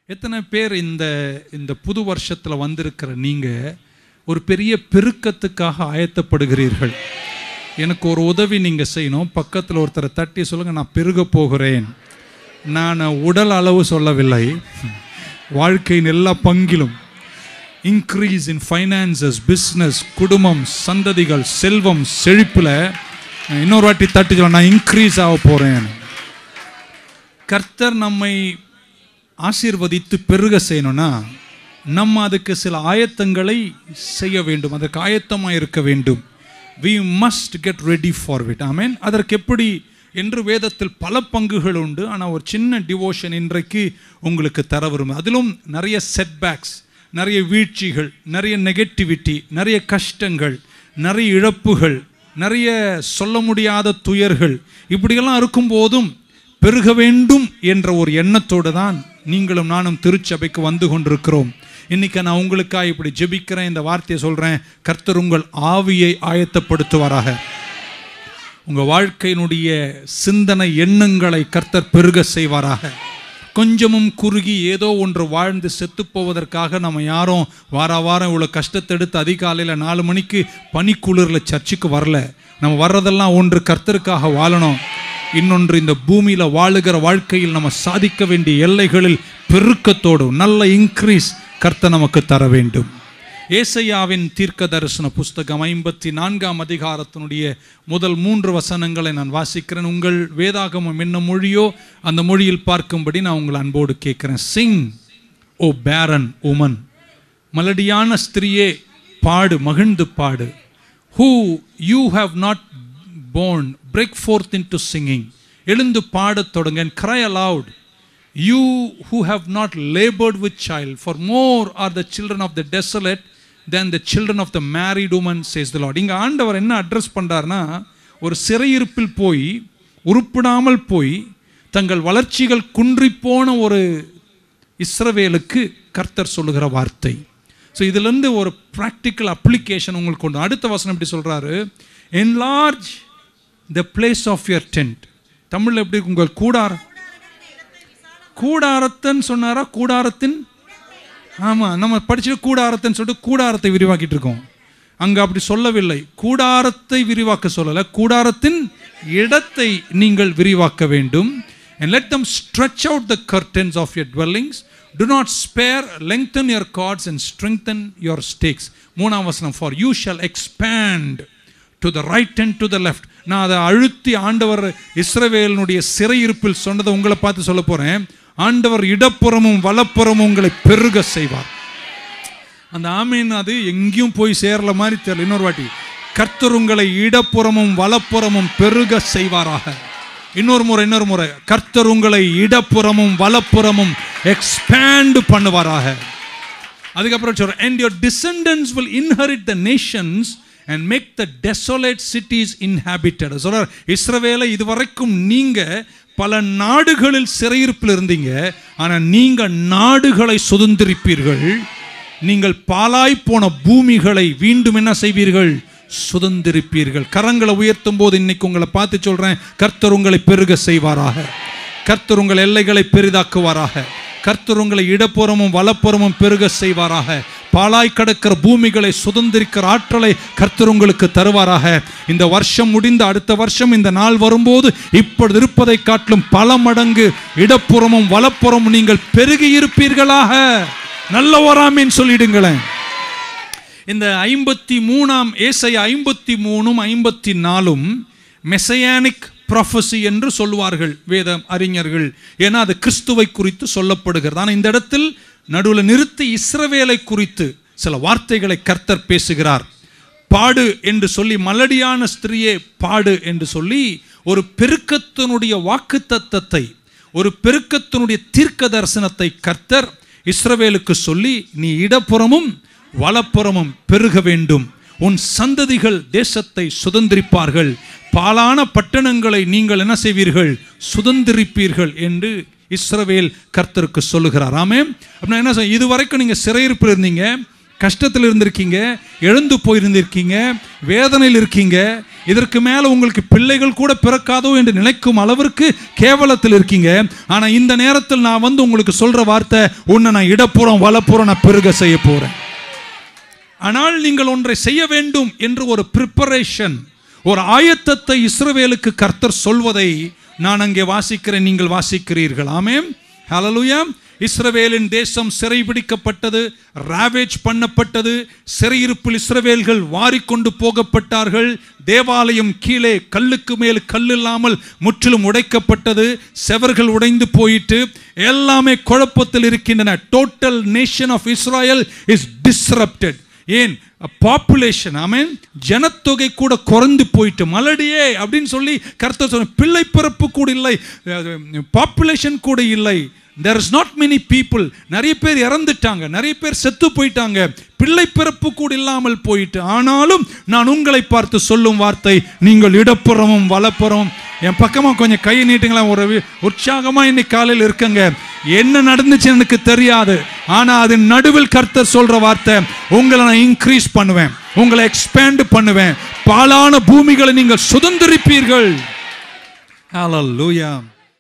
எத்தனை பேர் இந்த புது வருஷத்தில் வந்திருக்கிற நீங்கள் ஒரு பெரிய பெருக்கத்துக்காக ஆயத்தப்படுகிறீர்கள்? எனக்கு ஒரு உதவி நீங்கள் செய்யணும். பக்கத்தில் ஒருத்தரை தட்டி சொல்லுங்கள், நான் பெருக போகிறேன். நான் உடல் அளவு சொல்லவில்லை, வாழ்க்கையின் எல்லா பங்கிலும் இன்க்ரீஸ் இன் ஃபைனான்சஸ், பிஸ்னஸ், குடும்பம், சந்ததிகள், செல்வம், செழிப்பில் இன்னொரு வாட்டி தட்டி சொல்ல, நான் இன்க்ரீஸ் ஆக போகிறேன். கர்த்தர் நம்மை ஆசீர்வதித்து பெருக செய்யணும்னா நம்ம அதுக்கு சில ஆயத்தங்களை செய்ய வேண்டும், அதற்கு ஆயத்தமாக இருக்க வேண்டும். we must get ready for it. ஆமென். அதற்கு எப்படி என்று வேதத்தில் பல பங்குகள் உண்டு. ஆனால் ஒரு சின்ன டிவோஷன் இன்றைக்கு உங்களுக்கு தர விரும்புகிறேன். அதிலும் நிறைய செட்பேக்ஸ், நிறைய வீழ்ச்சிகள், நிறைய நெகட்டிவிட்டி, நிறைய கஷ்டங்கள், நிறைய இழப்புகள், நிறைய சொல்ல முடியாத துயர்கள், இப்படியெல்லாம் இருக்கும்போதும் பெருக வேண்டும் என்ற ஒரு எண்ணத்தோடு தான் நீங்களும் நானும் திருச்சபைக்கு வந்து கொண்டிருக்கிறோம். இன்னைக்கு நான் உங்களுக்காக இப்படி ஜெபிக்கிறேன், இந்த வார்த்தையை சொல்கிறேன். கர்த்தர் உங்கள் ஆவியை ஆயத்தப்படுத்துவாராக. உங்கள் வாழ்க்கையினுடைய சிந்தனை எண்ணங்களை கர்த்தர் பெருக செய்வாராக. கொஞ்சமும் குறுகி ஏதோ ஒன்று வாழ்ந்து செத்து போவதற்காக நம்ம யாரும் வாரம் இவ்வளோ கஷ்டத்தை எடுத்து அதிகாலையில் 4 மணிக்கு பனிக்குளிரில் சர்ச்சுக்கு வரல. நம்ம வர்றதெல்லாம் ஒன்று கர்த்தருக்காக வாழணும், இன்னொன்று இந்த பூமியில் வாழுகிற வாழ்க்கையில் நம்ம சாதிக்க வேண்டிய எல்லைகளில் பெருக்கத்தோடு நல்ல இன்க்ரீஸ் கர்த்தர் நமக்கு தர வேண்டும். ஏசாயாவின் தீர்க்க தரிசன புஸ்தகம் 54ஆம் அதிகாரத்தினுடைய முதல் 3 வசனங்களை நான் வாசிக்கிறேன். உங்கள் வேதாகமம் என்ன மொழியோ அந்த மொழியில் பார்க்கும்படி நான் உங்களை அன்போடு கேட்கிறேன். சிங் ஓ பேரன் உமன், மலடியான ஸ்திரியே பாடு, மகிழ்ந்து பாடு. Who you have not born, break forth into singing. எழுந்து பாடத் தொடங்க. And cry aloud, you who have not labored with child, for more are the children of the desolate than the children of the married woman, says the Lord. இங்க ஆண்டவர் என்ன address பண்றாருன்னா, ஒரு சிறையிருப்பில் போய் உருப்படாமல் போய் தங்கள் வளர்ச்சிகள் குன்றிப்போன ஒரு இஸ்ரவேலுக்கு கர்த்தர் சொல்லுகிற வார்த்தை. ஸோ இதிலிருந்து ஒரு ப்ராக்டிக்கல் அப்ளிகேஷன் உங்களுக்கு கொண்டு. அடுத்த வசனம் இப்படி சொல்றாரு, enlarge the place of your tent. தமிழில் எப்படி உங்கள் கூடாரம், கூடாரத்தன் சொன்னாரா? கூடாரத்தின், ஆமாம், நம்ம படிச்சுட்டு கூடாரத்தன் சொல்லிட்டு கூடாரத்தை விரிவாக்கிட்டு இருக்கோம். அங்கே அப்படி சொல்லவில்லை, கூடாரத்தை விரிவாக்க சொல்லலை, கூடாரத்தின் இடத்தை நீங்கள் விரிவாக்க வேண்டும். And let them stretch out the curtains of your dwellings. Do not spare, lengthen your cords and strengthen your stakes. 3ஆம் வசனம், for you shall expand to the right and to the left. நான் அதை அழுத்தி ஆண்டவர் இஸ்ரவேலினுடைய சிறையிருப்பில் சொன்னதை உங்களை பார்த்து சொல்ல போறேன். ஆண்டவர் இடப்புறமும் வலப்புறமும் உங்களை பெருக செய்வார். அந்த ஆமீன் அது எங்கேயும் போய் சேரல மாதிரி தெரியல. இன்னொரு வாட்டி, கர்த்தர் உங்களை இடப்புறமும் வலப்புறமும் பெருக செய்வாராக. இன்னொரு முறை, கர்த்தர் உங்களை இடப்புறமும் வலப்புறமும் எக்ஸ்பேண்ட் பண்ணுவாராக. அதுக்கப்புறம் சொல்ற, and your descendants will inherit the nations and make the desolate cities inhabited. சொல்றார், இஸ்ரவேலை இதுவரைக்கும் நீங்க பல நாடுகளில் சிறையிருப்பில் இருந்தீங்க, ஆனால் நீங்க நாடுகளை சுதந்திரிப்பீர்கள். நீங்கள் பாலாய் போன பூமிகளை மீண்டும் என்ன செய்வீர்கள்? சுதந்திரிப்பீர்கள். கரங்களை உயர்த்தும் போது இன்னைக்கு உங்களை பார்த்து சொல்றேன், கர்த்தர் உங்களை பெருக செய்வாராக. கர்த்தர் உங்கள் எல்லைகளை பெரிதாக்குவாராக. கர்த்தர் உங்களை இடப்புறமும் வலப்புறமும் பெருக செய்வாராக. பாலாய் கிடக்கிற பூமிகளை சுதந்திரிக்கிற ஆற்றலை கர்த்தர் உங்களுக்கு தருவாராக. இந்த வருஷம் முடிந்த அடுத்த வருஷம் இந்த நாள் வரும்போது இப்பொழுது இருப்பதை காட்டிலும் பல மடங்கு இடப்புறமும் வலப்புறமும் நீங்கள் பெருகி இருப்பீர்களாக. நல்ல ஆமென் சொல்லிடுங்களேன். இந்த 53ஆம் ஏசாயா 53ம் 54ம் மெசையானிக் ப்ராஃபஸி என்று சொல்லுவார்கள் வேத அறிஞர்கள். ஏன்னா அது கிறிஸ்துவை குறித்து சொல்லப்படுகிறது. ஆனால் இந்த இடத்தில் நடுவில் நிறுத்தி இஸ்ரவேலை குறித்து சில வார்த்தைகளை கர்த்தர் பேசுகிறார். பாடு என்று சொல்லி, மலடியான ஸ்திரியே பாடு என்று சொல்லி ஒரு பெருக்கத்தினுடைய வாக்குத்தத்தத்தை, ஒரு பெருக்கத்தினுடைய தீர்க்க தரிசனத்தை கர்த்தர் இஸ்ரவேலுக்கு சொல்லி, நீ இடப்புறமும் வலப்புறமும் பெருக வேண்டும், உன் சந்ததிகள் தேசத்தை சுதந்திரிப்பார்கள், பாலான பட்டணங்களை நீங்கள் என்ன செய்வீர்கள்? சுதந்திரிப்பீர்கள் என்று இஸ்ரவேல் கர்த்தருக்கு சொல்லுகிறார். ஆமென். அப்படின்னா என்ன, இதுவரைக்கும் நீங்க சிறையிருப்பில் இருந்தீங்க, கஷ்டத்தில் இருந்திருக்கீங்க, எழுந்து போயிருந்திருக்கீங்க, வேதனையில் இருக்கீங்க, இதற்கு மேலே உங்களுக்கு பிள்ளைகள் கூட பிறக்காதோ என்று நினைக்கும் அளவிற்கு கேவலத்தில் இருக்கீங்க. ஆனால் இந்த நேரத்தில் நான் வந்து உங்களுக்கு சொல்ற வார்த்தை, உன்னை நான் இடப்புறம் வலப்புறம் நான் பெருக செய்ய போறேன். ஆனால் நீங்கள் ஒன்றை செய்ய வேண்டும் என்று ஒரு ப்ரிப்பரேஷன், ஒரு ஆயத்தத்தை இஸ்ரவேலுக்கு கர்த்தர் சொல்வதை நான் அங்கே வாசிக்கிறேன், நீங்கள் வாசிக்கிறீர்கள். ஆமென், ஹல்லேலூயா. இஸ்ரவேலின் தேசம் சிறைபிடிக்கப்பட்டது, ராவேஜ் பண்ணப்பட்டது, சிறையிருப்பில் இஸ்ரவேல்கள் வாரிக்கொண்டு போகப்பட்டார்கள். தேவாலயம் கீழே கல்லுக்கு மேல் கல் இல்லாமல் முற்றிலும் உடைக்கப்பட்டது, செவர்கள் உடைந்து போயிட்டு எல்லாமே குழப்பத்தில் இருக்கின்றன. Total nation of Israel is disrupted. ஏன்? பாப்புலேஷன், ஆமென், ஜனத்தொகை கூட குறைந்து போயிட்டு, மலடியே அப்படின்னு சொல்லி கர்த்தர் சொன்ன, பிள்ளை பிறப்பு கூட இல்லை, பாப்புலேஷன் கூட இல்லை. There is not many people. நிறைய பேர் இறந்துட்டாங்க, நிறைய பேர் செத்து போயிட்டாங்க, பிள்ளை பிறப்பு கூட இல்லாமல் போயிட்டு. ஆனாலும் நான் உங்களை பார்த்து சொல்லும் வார்த்தை, நீங்கள் இடப்புறமும் வலப்புறமும். என் பக்கமா கொஞ்சம் கையை நீட்டுங்களா, ஒரு உற்சாகமா இன்னைக்கு காலையில் இருக்குங்க. என்ன நடந்துச்சு எனக்கு தெரியாது, ஆனா அது நடுவில் கர்த்தர் சொல்ற வார்த்தை, உங்களை நான் இன்க்ரீஸ் பண்ணுவேன், உங்களை எக்ஸ்பேண்ட் பண்ணுவேன், பாழான பூமிகளை நீங்கள் சுதந்திரிப்பீர்கள். ஹல்லேலூயா.